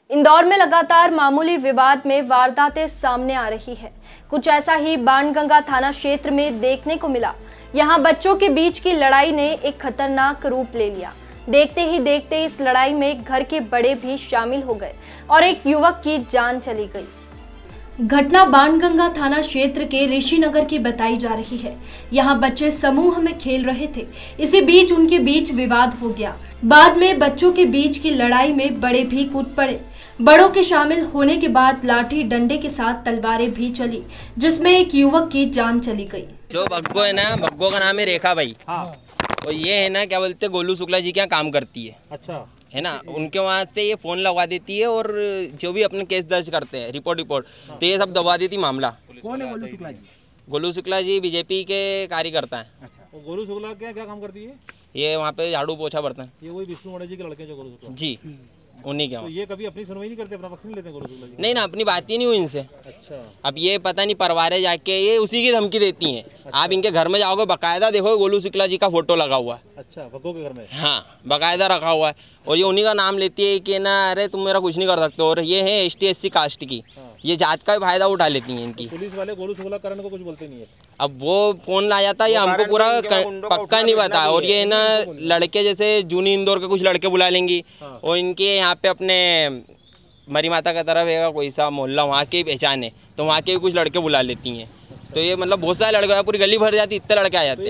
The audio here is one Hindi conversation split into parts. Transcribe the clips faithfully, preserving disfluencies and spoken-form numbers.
इंदौर में लगातार मामूली विवाद में वारदातें सामने आ रही है। कुछ ऐसा ही बाणगंगा थाना क्षेत्र में देखने को मिला। यहां बच्चों के बीच की लड़ाई ने एक खतरनाक रूप ले लिया। देखते ही देखते इस लड़ाई में घर के बड़े भी शामिल हो गए और एक युवक की जान चली गई। घटना बाणगंगा थाना क्षेत्र के ऋषिनगर की बताई जा रही है। यहाँ बच्चे समूह में खेल रहे थे। इसी बीच उनके बीच विवाद हो गया। बाद में बच्चों के बीच की लड़ाई में बड़े भी कूद पड़े। बड़ों के शामिल होने के बाद लाठी डंडे के साथ तलवारें भी चली, जिसमें एक युवक की जान चली गई। जो भग्गो है ना, भग्गो का नाम है रेखा भाई। हाँ। और ये है ना, क्या बोलते हैं, गोलू शुक्ला जी के यहाँ काम करती है। अच्छा। है ना, उनके वहाँ से ये फ़ोन लगवा देती है और जो भी अपने केस दर्ज करते हैं, रिपोर्ट रिपोर्ट हाँ। तो ये सब दबा देती मामला। कौन है गोलू शुक्ला जी? गोलू शुक्ला जी बीजेपी के कार्यकर्ता हैं। अच्छा। गोलू शुक्ला क्या क्या काम करती है? ये वहाँ पे झाड़ू पोछा बर्तन। ये वही विष्णु मणि जी के लड़के जो गोलू शुक्ला जी, उन्हीं क्या। तो ये कभी अपनी सुनवाई नहीं करते, अपना पक्ष नहीं लेते गोलू शुक्ला जी? नहीं ना, अपनी बात ही नहीं हुई इनसे। अच्छा। अब ये पता नहीं परवारे जाके ये उसी की धमकी देती हैं। अच्छा। आप इनके घर में जाओगे, बकायदा देखो गोलू शुक्ला जी का फोटो लगा हुआ है। अच्छा, भग्गो के घर में? हाँ, बकायदा रखा हुआ है। और ये उन्हीं का नाम लेती है कि ना, अरे तुम मेरा कुछ नहीं कर सकते। और ये है S T S C caste की। ये जात का भी फायदा उठा लेती हैं इनकी। पुलिस वाले गोलू शुक्ला करण को कुछ बोलते नहीं है। अब वो फोन ला जाता है, ये हमको पूरा पक्का नहीं पता। और ये ना लड़के जैसे जूनी इंदौर के कुछ लड़के बुला लेंगी। हाँ। और इनके यहाँ पे अपने मरी माता का तरफ है कोई सा मोहल्ला, वहाँ के पहचान है, तो वहाँ के भी कुछ लड़के बुला लेती हैं। तो ये मतलब बहुत सारे लड़के, पूरी गली भर जाती, इतने लड़के आ जाते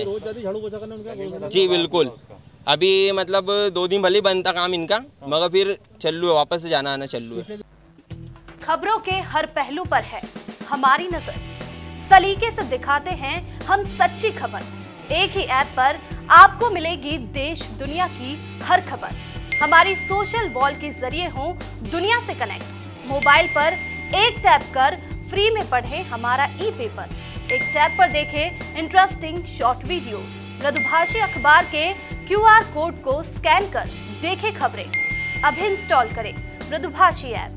हैं। जी बिल्कुल। अभी मतलब दो दिन भले बंद था काम इनका, मगर फिर चल्लू है, वापस से जाना आना चल्लू है। खबरों के हर पहलू पर है हमारी नजर। सलीके से दिखाते हैं हम सच्ची खबर। एक ही ऐप पर आपको मिलेगी देश दुनिया की हर खबर। हमारी सोशल वॉल के जरिए हो दुनिया से कनेक्ट। मोबाइल पर एक टैप कर फ्री में पढ़े हमारा ई पेपर। एक टैप पर देखें इंटरेस्टिंग शॉर्ट वीडियो। मृदुभाषी अखबार के क्यू आर कोड को स्कैन कर देखें खबरें। अभी इंस्टॉल करें मृदुभाषी ऐप।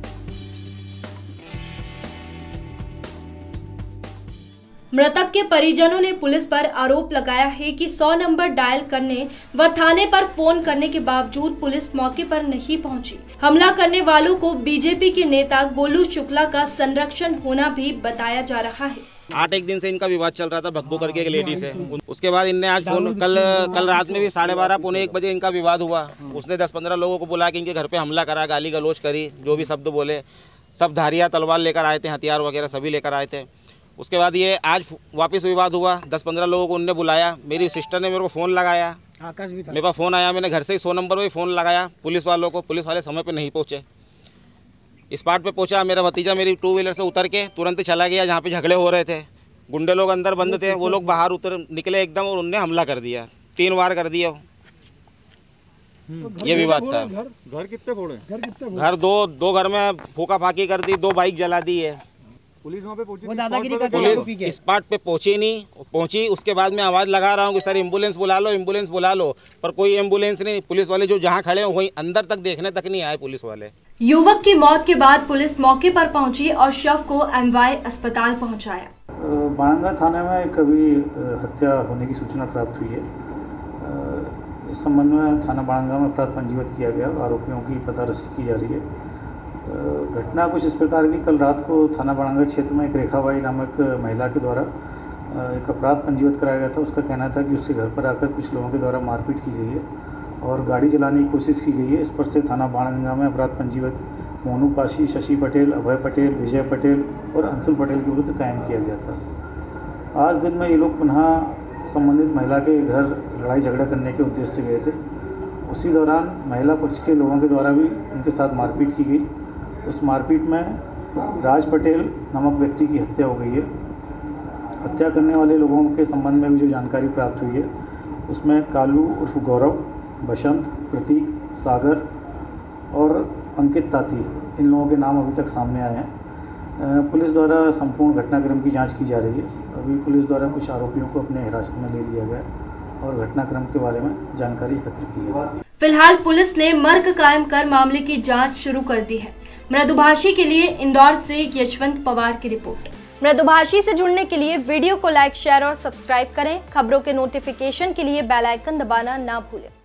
मृतक के परिजनों ने पुलिस पर आरोप लगाया है कि सौ नंबर डायल करने व थाने पर फोन करने के बावजूद पुलिस मौके पर नहीं पहुंची। हमला करने वालों को बीजेपी के नेता गोलू शुक्ला का संरक्षण होना भी बताया जा रहा है। आठ एक दिन से इनका विवाद चल रहा था भग्गो करके एक लेडी से। उसके बाद इनने आज फोन, कल कल रात में भी साढ़े बारह पौने एक बजे इनका विवाद हुआ। उसने दस पंद्रह लोगों को बुला के इनके घर पे हमला करा, गाली गलौज करी, जो भी शब्द बोले। सब धारियाँ तलवार लेकर आए थे, हथियार वगैरह सभी लेकर आए थे। उसके बाद ये आज वापस विवाद हुआ। दस पंद्रह लोगों को उनने बुलाया। मेरी सिस्टर ने मेरे को फ़ोन लगाया, आकाश भी था, मेरे पास फ़ोन आया। मैंने घर से ही सौ नंबर पर फ़ोन लगाया पुलिस वालों को। पुलिस वाले समय पे नहीं पहुँचे। स्पॉट पे पहुँचा मेरा भतीजा, मेरी टू व्हीलर से उतर के तुरंत चला गया जहाँ पे झगड़े हो रहे थे। गुंडे लोग अंदर बंद थे, वो लोग बाहर उतर निकले एकदम और उनने हमला कर दिया। तीन वार कर दिया। ये विवाद था। घर, घर कितने फोड़े? घर कितने? घर दो दो घर में फूका फाकी कर दी, दो बाइक जला दी है। पुलिस वहाँ पे पहुंची? वो दादागिरी का पुलिस स्पॉट पे पहुंची नहीं। पहुंची उसके बाद मैं आवाज़ लगा रहा हूँ कि सर एम्बुलेंस बुला लो, एम्बुलेंस बुला लो, पर कोई एम्बुलेंस नहीं। पुलिस वाले जो जहाँ खड़े हैं वहीं अंदर तक देखने तक नहीं आए पुलिस वाले। युवक की मौत के बाद पुलिस मौके पर पहुंची और शव को एम वाई अस्पताल पहुँचाया। बाणगंगा थाने में कभी हत्या होने की सूचना प्राप्त हुई है। इस संबंध में थाना बाणगंगा में अपराध पंजीबद्ध किया गया। आरोपियों की पता रसी की जा रही है। घटना कुछ इस प्रकार की, कल रात को थाना बाणगंगा क्षेत्र में एक रेखाबाई नामक महिला के द्वारा एक अपराध पंजीबद्ध कराया गया था। उसका कहना था कि उसके घर पर आकर कुछ लोगों के द्वारा मारपीट की गई है और गाड़ी जलाने की कोशिश की गई है। इस पर से थाना बाणगंगा में अपराध पंजीबद्ध मोनू पाशी, शशि पटेल, अभय पटेल, विजय पटेल और अंशुल पटेल के विरुद्ध कायम किया गया था। आज दिन में ये लोग पुनः संबंधित महिला के घर लड़ाई झगड़ा करने के उद्देश्य से गए थे। उसी दौरान महिला पक्ष के लोगों के द्वारा भी उनके साथ मारपीट की गई। उस मारपीट में राज पटेल नामक व्यक्ति की हत्या हो गई है। हत्या करने वाले लोगों के संबंध में भी जो जानकारी प्राप्त हुई है उसमें कालू उर्फ गौरव, बसंत, प्रतीक, सागर और अंकित ताती, इन लोगों के नाम अभी तक सामने आए हैं। पुलिस द्वारा संपूर्ण घटनाक्रम की जांच की जा रही है। अभी पुलिस द्वारा कुछ आरोपियों को अपने हिरासत में ले लिया गया और घटनाक्रम के बारे में जानकारी एकत्र की है। फिलहाल पुलिस ने मर्ग कायम कर मामले की जांच शुरू कर दी है। मृदुभाषी के लिए इंदौर से यशवंत पवार की रिपोर्ट। मृदुभाषी से जुड़ने के लिए वीडियो को लाइक, शेयर और सब्सक्राइब करें। खबरों के नोटिफिकेशन के लिए बेल आइकन दबाना ना भूलें।